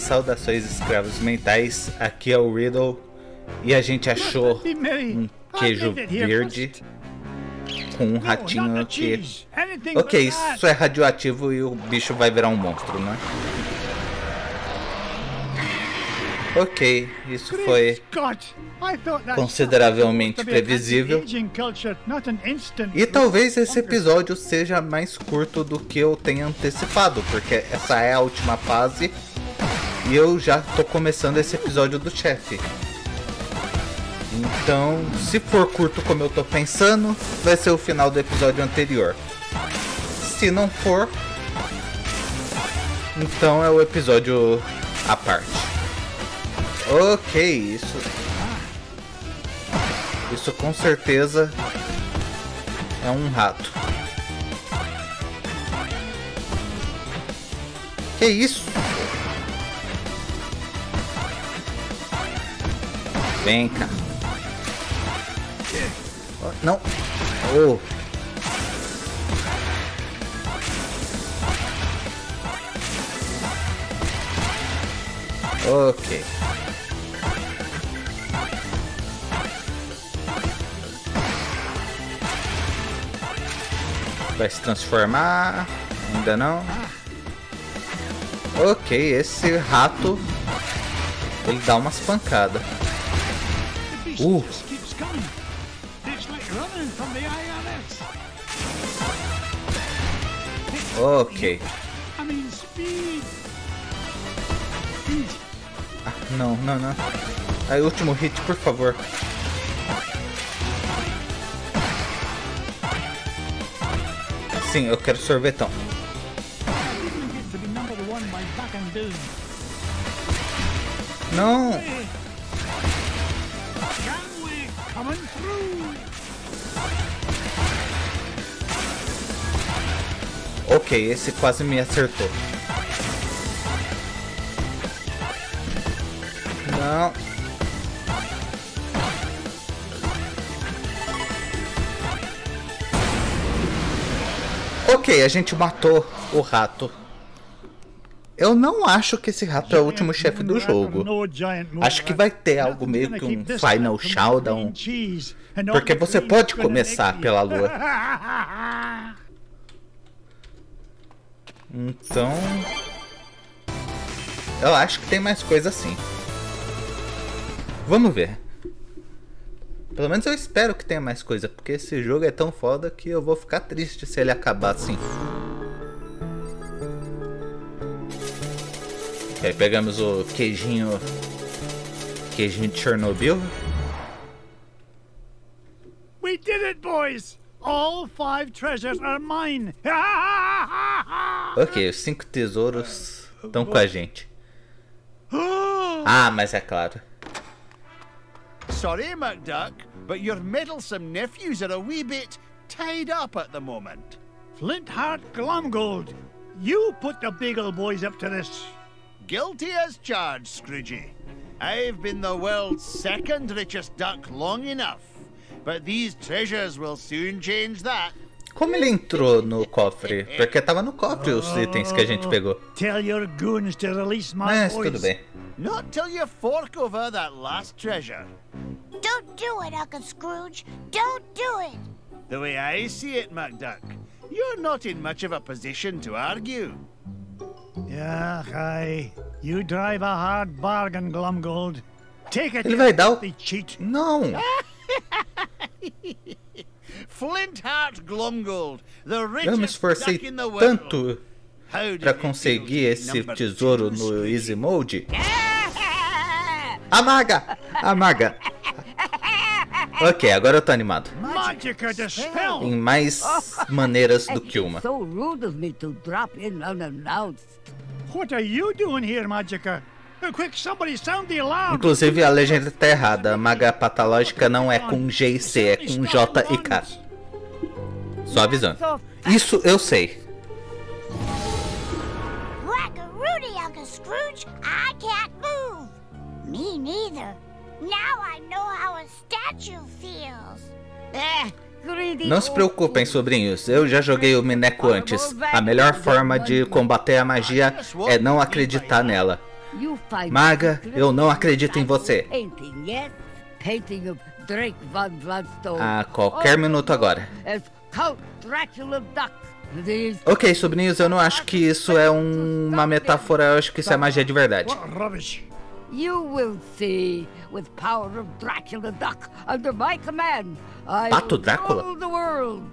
saudações escravos mentais, aqui é o Riddle e a gente achou um queijo verde com um ratinho aqui. Ok, isso é radioativo e o bicho vai virar um monstro, né? Ok, isso foi consideravelmente previsível. E talvez esse episódio seja mais curto do que eu tenha antecipado, porque essa é a última fase e eu já tô começando esse episódio do chefe. Então, se for curto como eu tô pensando, vai ser o final do episódio anterior. Se não for, então é o episódio à parte. Ok, isso com certeza é um rato. Que isso? Vem cá. Oh, não. Oh. Ok. Vai se transformar? Ainda não? Ok, esse rato ele dá umas pancadas. Ok. Ah, não. Aí, último hit, por favor. Sim, eu quero sorvetão. Não! Ok, esse quase me acertou. Não. Ok, a gente matou o rato. Eu não acho que esse rato é o último chefe do jogo. Acho que vai ter algo meio que um Final Showdown. Porque você pode começar pela lua. Então... eu acho que tem mais coisa assim. Vamos ver. Pelo menos eu espero que tenha mais coisa, porque esse jogo é tão foda que eu vou ficar triste se ele acabar assim. Aí pegamos o queijinho de Chernobyl. We did it, boys! All 5 treasures are mine! Ok, os 5 tesouros estão com a gente. Ah, mas é claro. Sorry, MacDuck, but your meddlesome nephews are a wee bit tied up at the moment. Flintheart Glomgold, you put the Beagle boys up to this. Guilty as charged, Scroogey. I've been the world's 2nd richest duck long enough, but these treasures will soon change that. Como ele entrou no cofre? Porque tava no cofre os itens que a gente pegou. Tell your goons to release my Mas boys. tudo bem. Not till you fork over that last treasure. Don't do it, Uncle Scrooge. Don't do it. The way I see it, MacDuck, you're not in much of a position to argue. Yeah, aye. You drive a hard bargain, Glomgold. Take it, Ele vai dar o... the cheat. Não! Flintheart Glomgold, the Eu me richest esforcei duck in the world. tanto How did pra it conseguir feel to esse be number tesouro 2, no Scroogey? Easy Mode. Amaga! Amaga! Ok, agora eu tô animado. Magica dispel. Em mais maneiras do que uma. So rude of me to drop in unannounced. What are you doing here, Magica? Quick, somebody sound the alarm. Inclusive a legenda tá errada. A maga patológica não é com G e C, é com J e K. Só avisando. Isso eu sei. Whack-a-Rudy, Uncle Scrooge. I can't move. Me neither. Now I know how a statue feels. Não se preocupem, sobrinhos. Eu já joguei o Mineco antes. A melhor forma de combater a magia é não acreditar nela. Maga, eu não acredito em você. A qualquer minuto agora. Ok, sobrinhos, eu não acho que isso é uma metáfora, eu acho que isso é magia de verdade. You will see, with power of Dracula Duck, under my command, I Pato will Drácula? rule the world.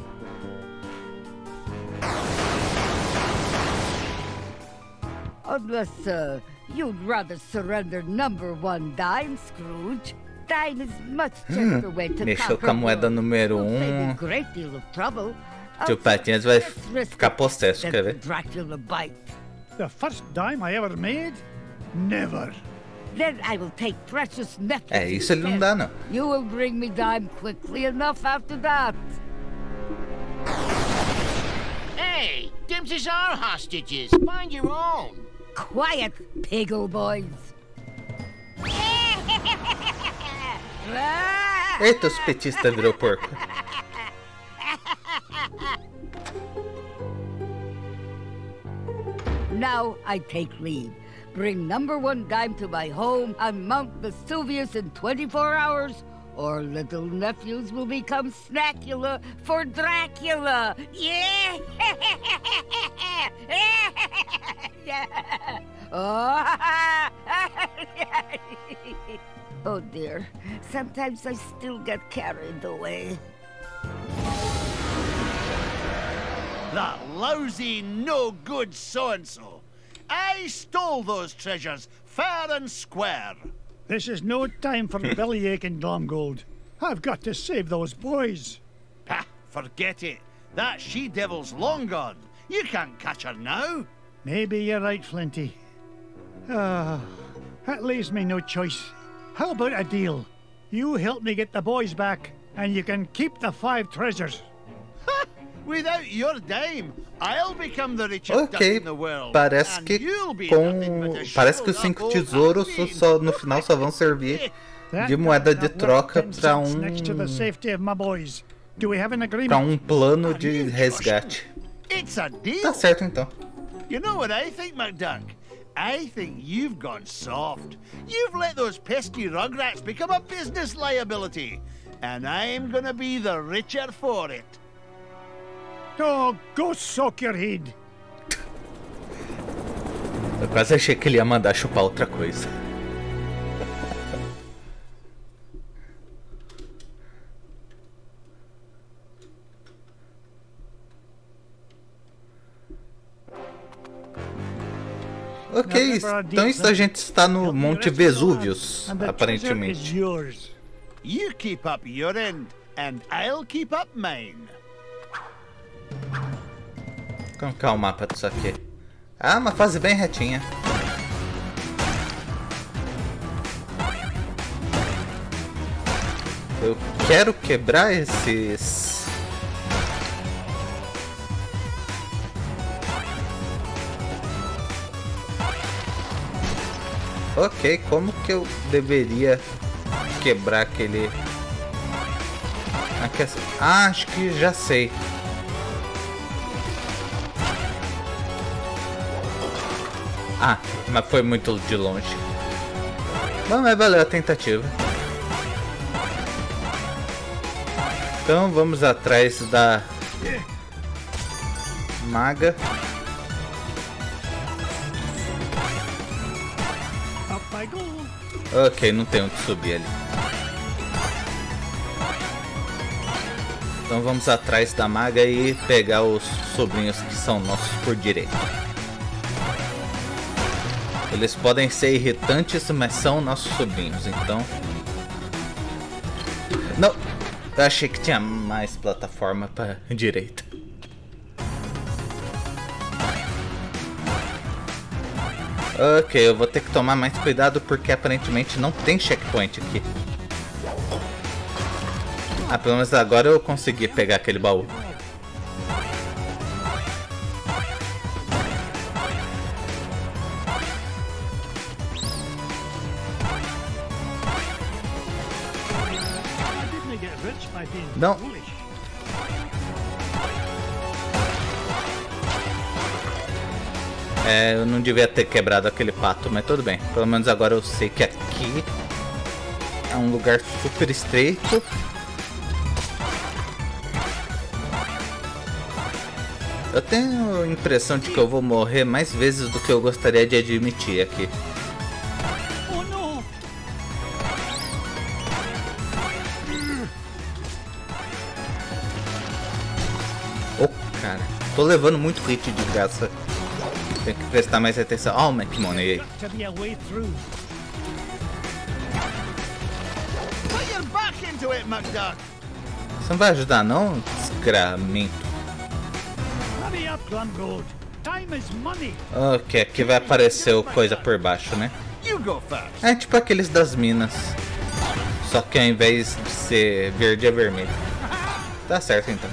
Unless you'd rather surrender #1 dime, Scrooge. Dime is much gentler way to Mexeu conquer com a moeda world. número Will save 1. a great deal of trouble. Tio Patinhas vai ficar possesso, quer ver? Dracula bite. The first dime I ever made? Never. Then I will take precious necklaces. É, isso ele não dá, não. You will bring me dime quickly enough after that. Hey, Dimses are hostages. Find your own. Quiet, piggle boys. Eita, os petistas virou porco. Now I take leave. Bring #1 dime to my home on Mount Vesuvius in 24 hours, or little nephews will become Snackula for Dracula. Yeah! Oh dear, sometimes I still get carried away. That lousy, no-good so-and-so. I stole those treasures, fair and square. This is no time for bellyaching, Glomgold. I've got to save those boys. Ha! Forget it. That she-devil's long gone. You can't catch her now. Maybe you're right, Flinty. That leaves me no choice. How about a deal? You help me get the boys back, and you can keep the 5 treasures. Ha! Without your dime, I'll become the richest duck Ok, in the world. parece and que you'll be nothing but a parece que os shriveled 5 up old tesouros Halloween. só no final só vão servir de moeda de troca para Next to the safety of my boys. Do we have an agreement? plano de resgate. It's a deal. Tá certo então. You know what I think, McDuck? I think you've gone soft. You've let those pesky rugrats become a business liability. And I'm gonna be the richer for it. Oh, go soak your head. Eu quase achei que ele ia mandar chupar outra coisa. Ok, então isso a gente está no Monte Vesúvios, aparentemente. You keep up your end, and I'll keep up mine. Como que é o mapa disso aqui? Ah, uma fase bem retinha. Eu quero quebrar esses... Ok, como que eu deveria quebrar aquele... Ah, acho que já sei. Ah, mas foi muito de longe. Bom, mas valeu a tentativa. Então vamos atrás da maga. Ok, não tem onde subir ali. Então vamos atrás da maga e pegar os sobrinhos que são nossos por direito. Eles podem ser irritantes, mas são nossos sobrinhos, então... Não! Eu achei que tinha mais plataforma para direita. Ok, eu vou ter que tomar mais cuidado porque aparentemente não tem checkpoint aqui. Ah, pelo menos agora eu consegui pegar aquele baú. Não. É, eu não devia ter quebrado aquele pato, mas tudo bem. Pelo menos agora eu sei que aqui é um lugar super estreito. Eu tenho a impressão de que eu vou morrer mais vezes do que eu gostaria de admitir aqui. Oh, cara, tô levando muito hit de graça. Tem que prestar mais atenção. Ó, o McMoney aí. Você não vai ajudar não, desgramento? Ok, aqui vai aparecer o coisa por baixo, né? É tipo aqueles das minas. Só que ao invés de ser verde é vermelho. Tá certo então.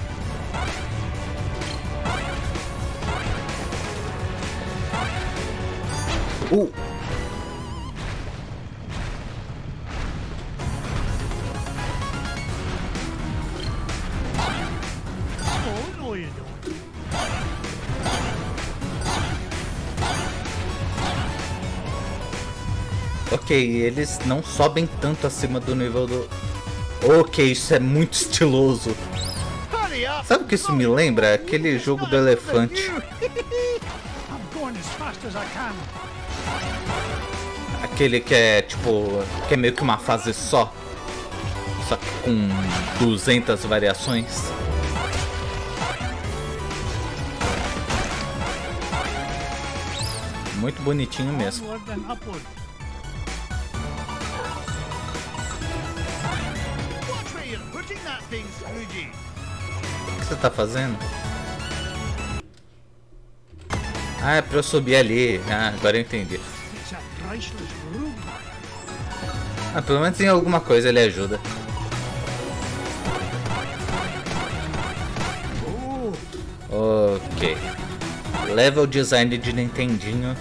Ok, eles não sobem tanto acima do nível do... Ok, isso é muito estiloso. Sabe o que isso me lembra? Aquele jogo do elefante. Aquele que é tipo... que é meio que uma fase só. Só que com 200 variações. Muito bonitinho mesmo. O que você tá fazendo? Ah, é pra eu subir ali. Ah, agora eu entendi. Ah, pelo menos em alguma coisa ele ajuda. Ok. Level design de Nintendinho.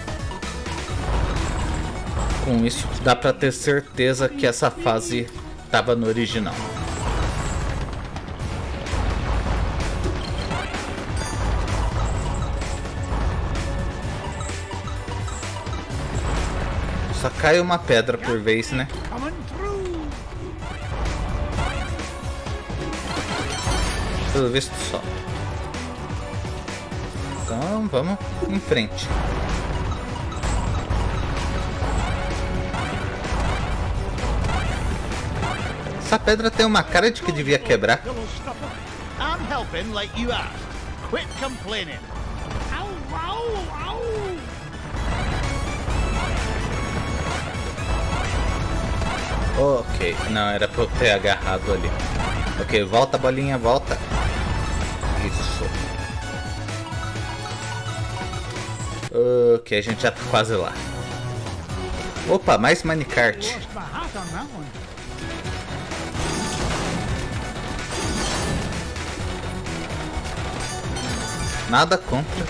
Com isso dá pra ter certeza que essa fase tava no original. Só cai uma pedra por vez, né? Pelo visto só. Então vamos em frente. Essa pedra tem uma cara de que devia quebrar. I'm helping like you asked. Quit complaining. Ok, não, era pra eu ter agarrado ali. Ok, volta bolinha, volta. Isso. Ok, a gente já tá quase lá. Opa, mais minecart. Nada contra.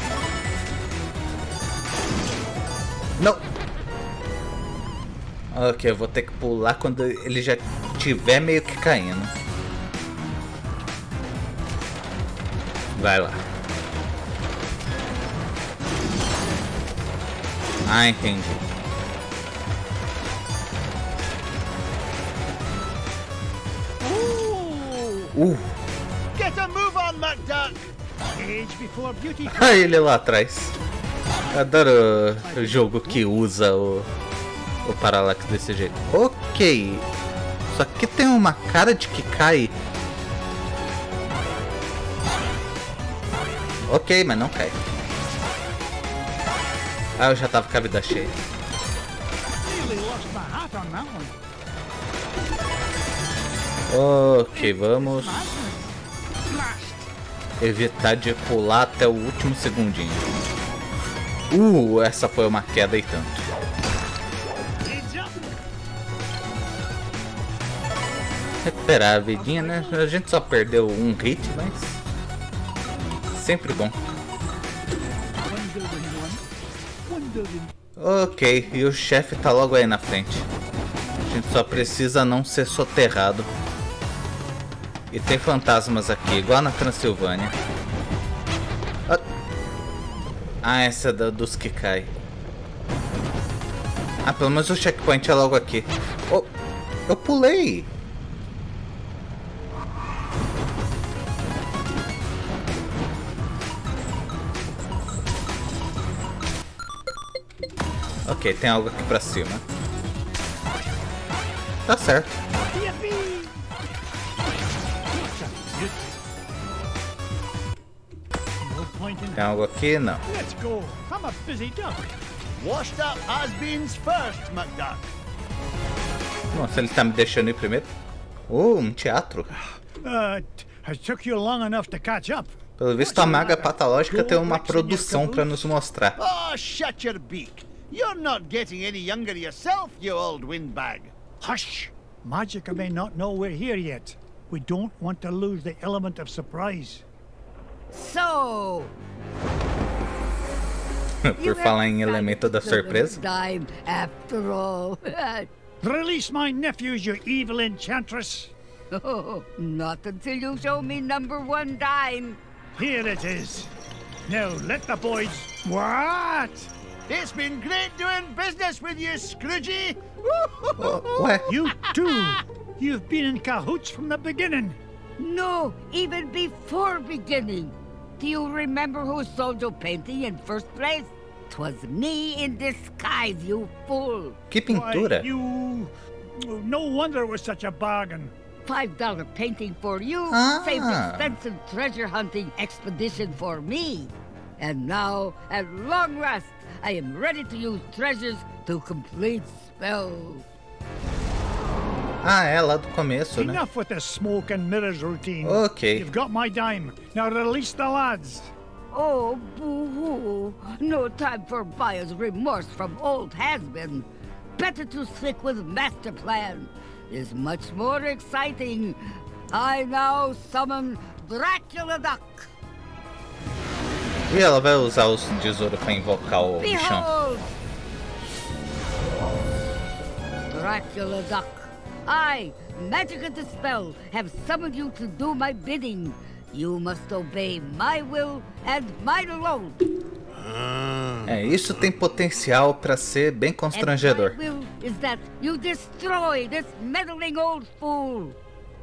Não. Ok, eu vou ter que pular quando ele já estiver meio que caindo. Vai lá. Ah, entendi. Get a move on, McDuck. Ah, ele lá atrás. Eu adoro o jogo que usa o Parallax desse jeito. Ok. Só que tem uma cara de que cai. Ok, mas não cai. Ah, eu já tava com a vida cheia. Ok, vamos evitar de pular até o último segundinho. Essa foi uma queda e tanto. Recuperar a vidinha, né? A gente só perdeu um hit, mas sempre bom. Ok, e o chefe tá logo aí na frente. A gente só precisa não ser soterrado. E tem fantasmas aqui, igual na Transilvânia. Ah, essa é dos que cai. Ah, pelo menos o checkpoint é logo aqui. Oh, eu pulei. Ok, tem algo aqui pra cima. Tá certo. Tem algo aqui? Não. Let's go. I'm a busy duck. Washed up has-beens first, McDuck. Nossa, ele tá me deixando ir primeiro. Um teatro. It took you long enough to catch up. Pelo visto, a Maga Patológica tem uma produção pra nos mostrar. Oh, shut your beak. You're not getting any younger yourself, you old windbag. Hush! Magica may not know we're here yet. We don't want to lose the element of surprise. So, Por falar em elemento da surpresa. Dime, after all. Release my nephews, you evil enchantress. Oh, not until you show me number 1 dime. Here it is. Now let the boys... What? It's been great doing business with you, Scroogey. Ué, You too. You've been in cahoots from the beginning. No, even before beginning. Do you remember who sold your painting in first place? 'Twas me in disguise, you fool. que pintura. Why, you... No wonder it was such a bargain. $5 painting for you, Ah. saved expensive treasure hunting expedition for me. And now, at long last, I am ready to use treasures to complete spells. Ah, é lá do começo, né? Enough with the smoke and mirrors routine. Okay. You've got my dime. Now release the lads. Oh, boo-hoo. No time for buyer's remorse from old has-been. Better to stick with master plan. Is much more exciting. I now summon Dracula Duck. E ela vai usar os tesouros pra invocar o bichão. Behold! Dracula Duck. I, Magic and Dispel, have summoned you to do my bidding. You must obey my will and mine alone. É, isso tem potencial pra ser bem constrangedor. And my will is that you destroy this meddling old fool.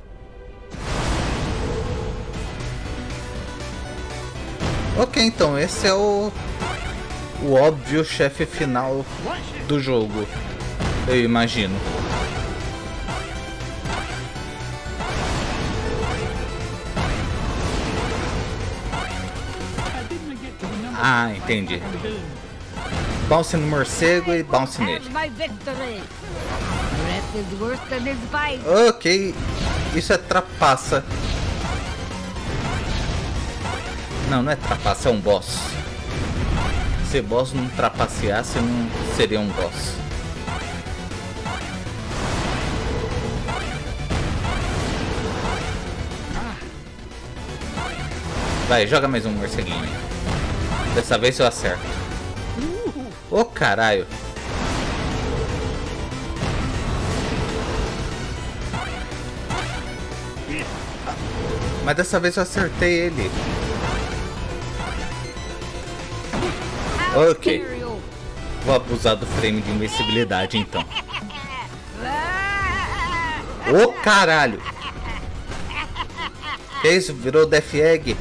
Ok, então esse é o óbvio chefe final do jogo, eu imagino. Ah, entendi. Bounce no morcego e bounce nele. Have my victory. Breath is worse than his bite. Ok, isso é trapaça. Não, não é trapaça, é um boss. Se boss não trapaceasse, não seria um boss. Vai, joga mais um morceguinho aí. Dessa vez eu acerto. Ô, caralho. Mas dessa vez eu acertei ele. Ok. Vou abusar do frame de invencibilidade então. Ô, caralho. Que isso? Virou Death Egg?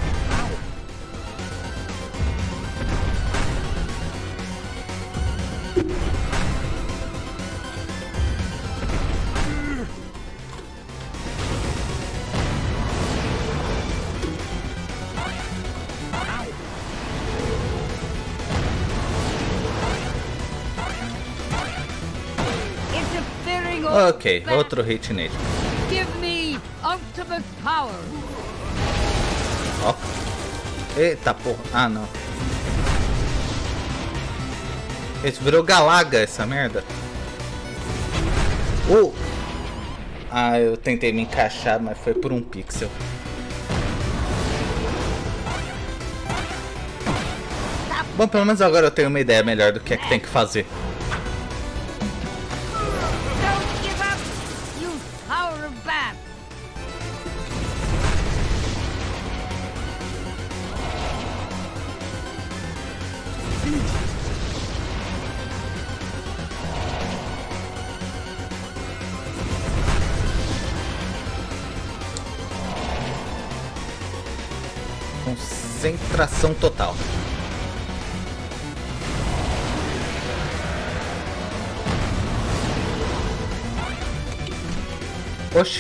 Ok, outro hit nele. Give me ultimate power. Ó. Eita porra. Ah, não. Esse virou Galaga, essa merda. Ah, eu tentei me encaixar, mas foi por um pixel. Bom, pelo menos agora eu tenho uma ideia melhor do que é que tem que fazer. Concentração total. Oxi.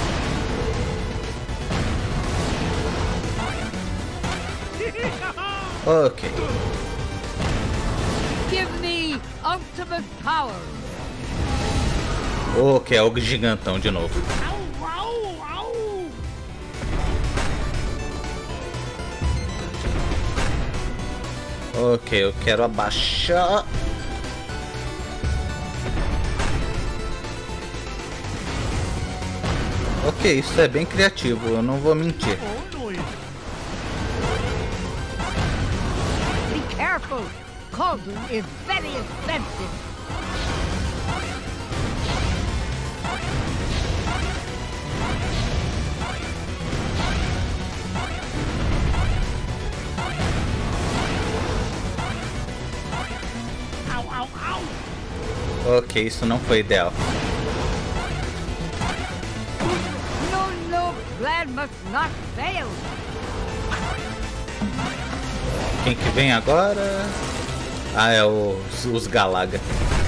Ok. Give me ultimate power. Ok, é o gigantão de novo. Ok, eu quero abaixar. Ok, isso é bem criativo, eu não vou mentir. Be careful. Cauldron is very expensive. Ok, isso não foi ideal. No, plan must not fail. Quem que vem agora? Ah, é os Galaga.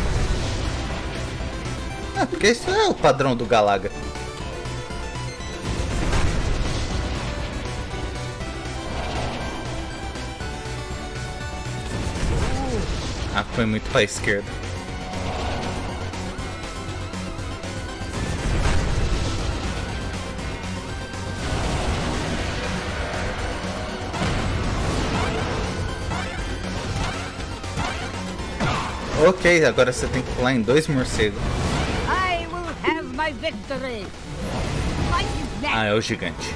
Ah, porque isso é o padrão do Galaga. Ah, foi muito pra esquerda. Ok, agora você tem que pular em 2 morcegos. I will have my victory. Fight is next. Ah, é o gigante.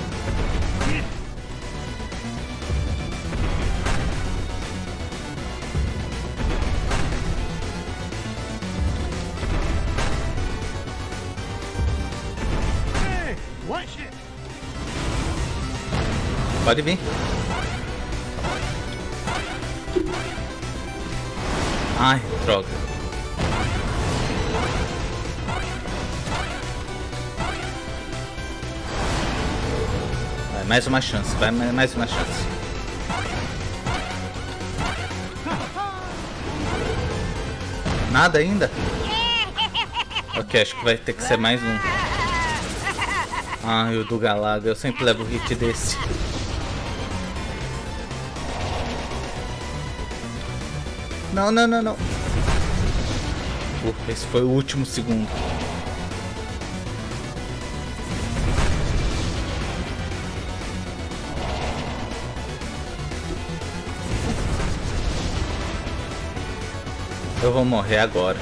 Hey, watch it. Pode vir. Ai, droga. Vai, mais uma chance. Vai, mais uma chance. Nada ainda? Ok, acho que vai ter que ser mais um. Ai, o do Galaga. Eu sempre levo o hit desse. Não, não, não, não. Esse foi o último segundo. Eu vou morrer agora.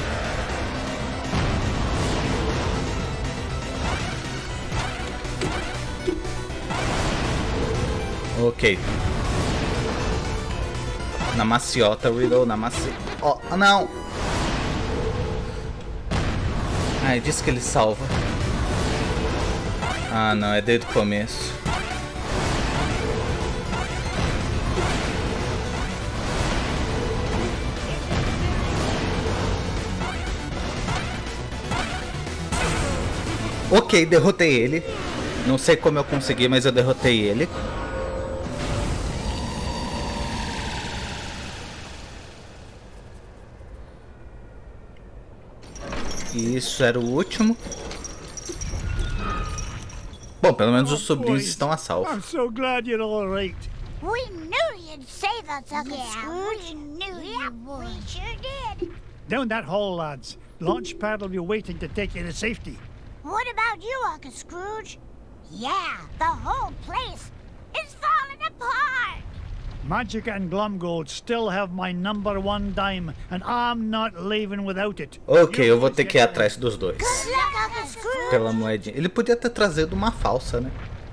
Ok. Na maciota, Riddle, na maciota. Oh, não! Ai, disse que ele salva. Ah, não, é desde o começo. Ok, derrotei ele. Não sei como eu consegui, mas eu derrotei ele. E isso era o último. Bom, pelo menos os sobrinhos estão a salvo. I'm so glad you're all right. We knew you'd save us, Uncle Scrooge. We knew you would. We sure did. Down that hall, lads. Launchpad will be waiting to take you to safety. What about you, Uncle Scrooge? Yeah, the whole place is falling apart. Magica and Glumgold still have my #1 dime, and I'm not leaving without it. Ok, eu vou ter que ir atrás dos dois. Good luck, Uncle Scrooge. Pela moedinha. Ele podia ter trazido uma falsa, né?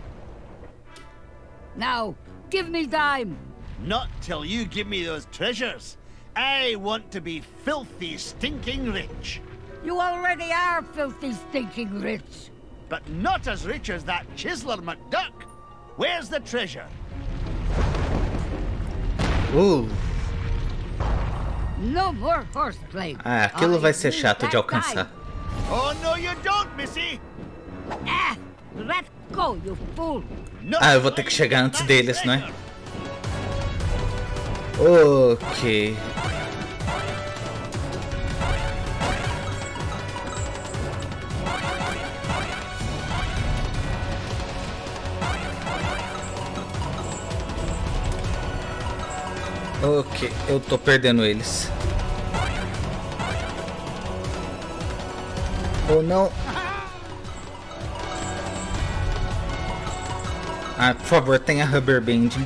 Now, give me dime. Not till you give me those treasures. I want to be filthy, stinking rich. You already are filthy, stinking rich. But not as rich as that Chiseler McDuck. Where's the treasure? No more horseplay. Ah, aquilo vai ser chato de alcançar. Oh, no you don't, Missy. Ah, Let's go, you fool! Ah, eu vou ter que chegar antes deles, não é? Ok. Ok, eu tô perdendo eles. Ou não? Ah, por favor, tenha rubber banding.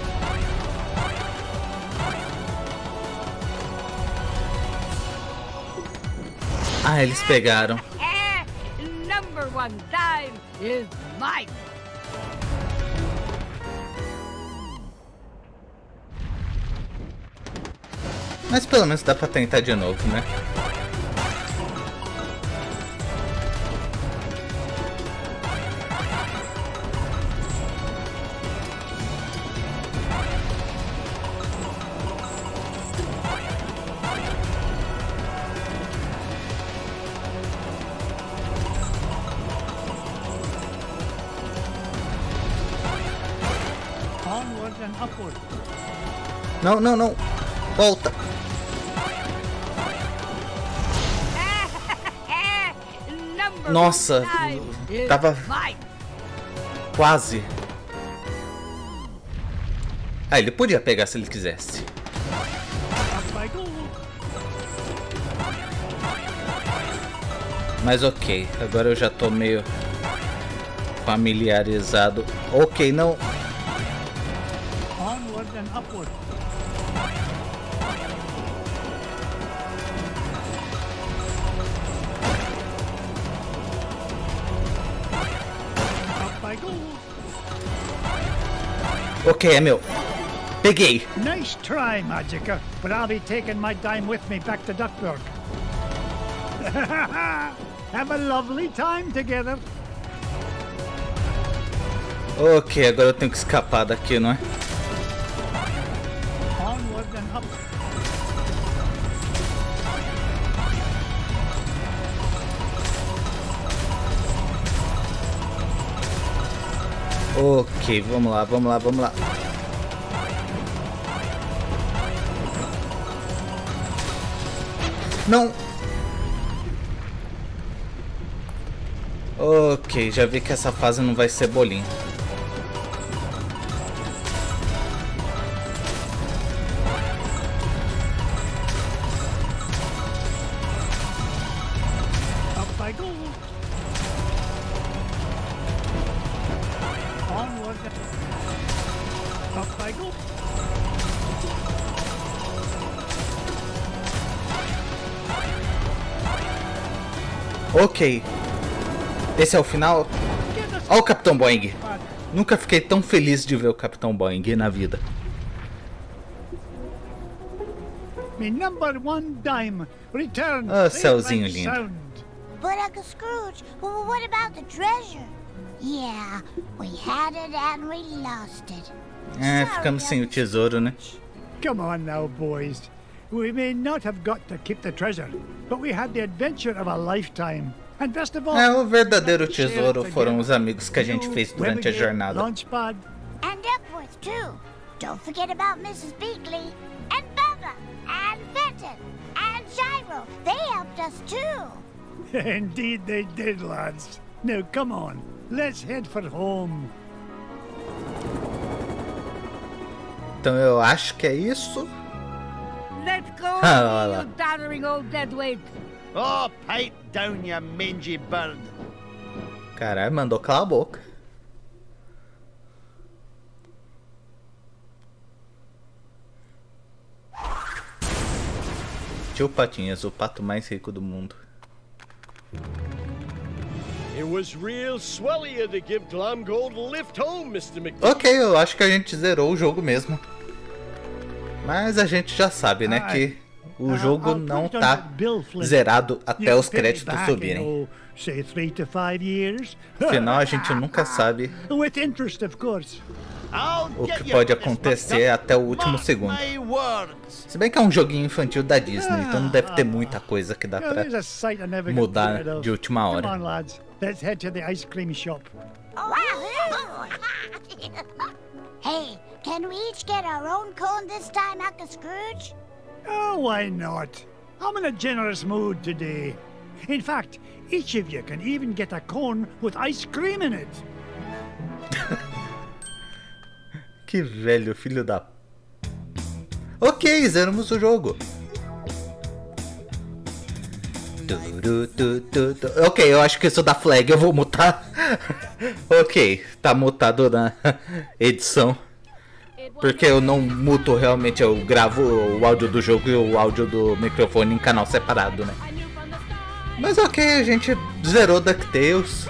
Ah, eles pegaram. Number one dime is mine. Mas pelo menos dá pra tentar de novo, né? Onward and upward. Não, não, não. Volta. Nossa, tava quase. Ah, ele podia pegar se ele quisesse. Mas ok, agora eu já tô meio familiarizado. Ok, não. Onward and upward. Ok, é meu. Peguei. Nice try, Magica, but I'll be taking my dime with me back to Duckburg. Have a lovely time together. Ok, agora eu tenho que escapar daqui, não é? Onward and up. Ok, vamos lá, vamos lá, vamos lá. Não. Ok, já vi que essa fase não vai ser bolinho. Up I go. Onward and up I go. Ok. Esse é o final. Ó o Capitão Boing. Nunca fiquei tão feliz de ver o Capitão Boing na vida. Me number one dime returns. Ah, safe céuzinho and lindo. sound. But Uncle Scrooge, what about the treasure? Yeah, we had it and we lost it. É, ficamos sem o tesouro, né? Come on now, boys. We may not have got to keep the treasure, but we had the adventure of a lifetime. And best of all, É, o verdadeiro let's share it tesouro foram together. os amigos que a gente fez durante a Webbergate, jornada. Launchpad. And Duckworth, too. Don't forget about Mrs. Beakley, and Bubba, and Fenton, and Gyro. They helped us, too. Indeed they did, lads. Now, come on. Let's head for home. Então eu acho que é isso. Let's go, Ah, lá. you doddering old deadweight. Oh, pipe down, you mangy bird. Caralho, mandou calar a boca. Tio Patinhas, o pato mais rico do mundo. It was real swell of you to give Glamgold a lift home, Mr. McDuck. Ok, eu acho que a gente zerou o jogo mesmo. Mas a gente já sabe, né, que o jogo não tá zerado até os créditos subirem. Say 3 to 5 years. Afinal, a gente nunca sabe. With interest, of course. o que pode acontecer até o último segundo. Se bem que é um joguinho infantil da Disney, então não deve ter muita coisa que dá pra mudar de última hora. Come on, lads. Let's head to the ice cream shop. Hey, can we each get our own cone this time, Uncle Scrooge? Oh, why not? I'm in a generous mood today. In fact, each of you can even get a cone with ice cream in it. Que velho, filho da... Ok, zeramos o jogo. Ok, eu acho que isso dá flag, eu vou mutar. Ok, tá mutado na edição. Porque eu não muto realmente, eu gravo o áudio do jogo e o áudio do microfone em canal separado, né? Mas ok, a gente zerou DuckTales.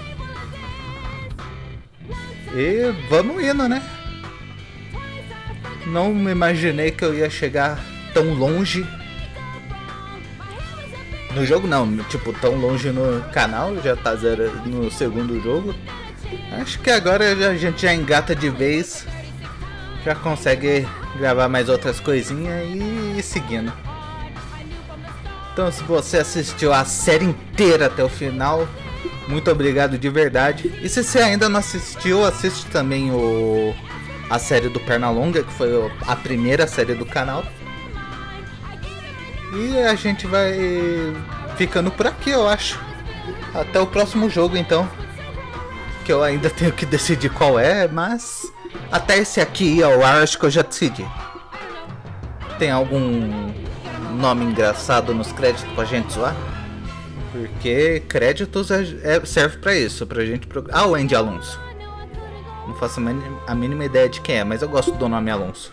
E vamos indo, né? Não me imaginei que eu ia chegar tão longe. No jogo não, tipo, tão longe no canal, já tá zero no segundo jogo. Acho que agora a gente já engata de vez. Já consegue gravar mais outras coisinhas e ir seguindo. Então se você assistiu a série inteira até o final, muito obrigado de verdade. E se você ainda não assistiu, assiste também a série do Pernalonga, que foi a primeira série do canal. E a gente vai ficando por aqui, eu acho. Até o próximo jogo, então. Que eu ainda tenho que decidir qual é, mas... Até esse aqui, eu acho que eu já decidi. Tem algum nome engraçado nos créditos pra gente zoar? Porque créditos serve pra isso, pra gente... Ah, o Andy Alonso. Não faço a mínima ideia de quem é, mas eu gosto do nome Alonso.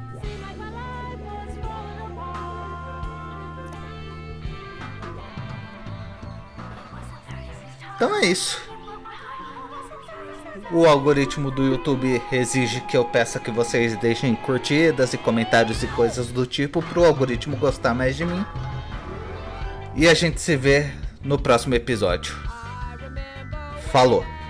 Então é isso. O algoritmo do YouTube exige que eu peça que vocês deixem curtidas e comentários e coisas do tipo pro algoritmo gostar mais de mim. E a gente se vê no próximo episódio. Falou!